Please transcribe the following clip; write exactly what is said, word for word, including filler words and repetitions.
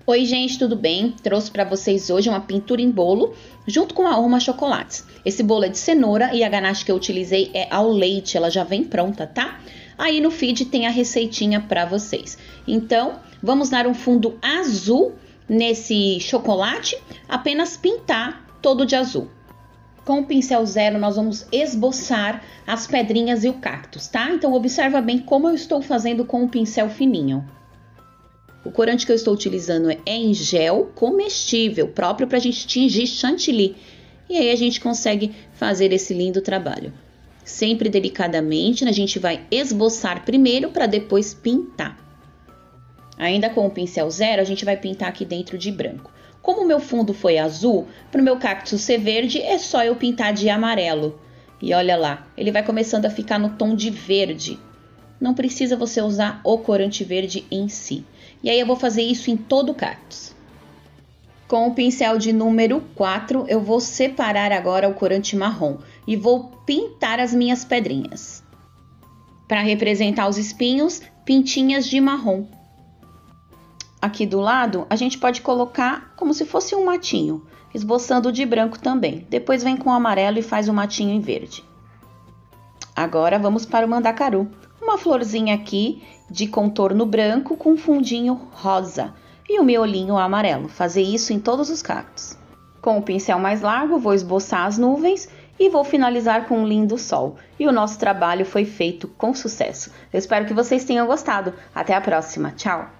Oi gente, tudo bem? Trouxe para vocês hoje uma pintura em bolo junto com a Aroma Chocolates. Esse bolo é de cenoura e a ganache que eu utilizei é ao leite, ela já vem pronta, tá? Aí no feed tem a receitinha para vocês. Então, vamos dar um fundo azul nesse chocolate, apenas pintar todo de azul. Com o pincel zero nós vamos esboçar as pedrinhas e o cactus, tá? Então observa bem como eu estou fazendo com o pincel fininho. O corante que eu estou utilizando é em gel comestível, próprio para a gente tingir chantilly. E aí a gente consegue fazer esse lindo trabalho. Sempre delicadamente, a gente vai esboçar primeiro para depois pintar. Ainda com o pincel zero, a gente vai pintar aqui dentro de branco. Como o meu fundo foi azul, para o meu cactus ser verde, é só eu pintar de amarelo. E olha lá, ele vai começando a ficar no tom de verde. Não precisa você usar o corante verde em si. E aí eu vou fazer isso em todo o cactus. Com o pincel de número quatro, eu vou separar agora o corante marrom e vou pintar as minhas pedrinhas. Para representar os espinhos, pintinhas de marrom. Aqui do lado, a gente pode colocar como se fosse um matinho, esboçando de branco também. Depois vem com o amarelo e faz o matinho em verde. Agora vamos para o mandacaru. Uma florzinha aqui de contorno branco com fundinho rosa e o miolinho amarelo. Fazer isso em todos os cactos. Com o pincel mais largo, vou esboçar as nuvens e vou finalizar com um lindo sol. E o nosso trabalho foi feito com sucesso. Eu espero que vocês tenham gostado. Até a próxima. Tchau!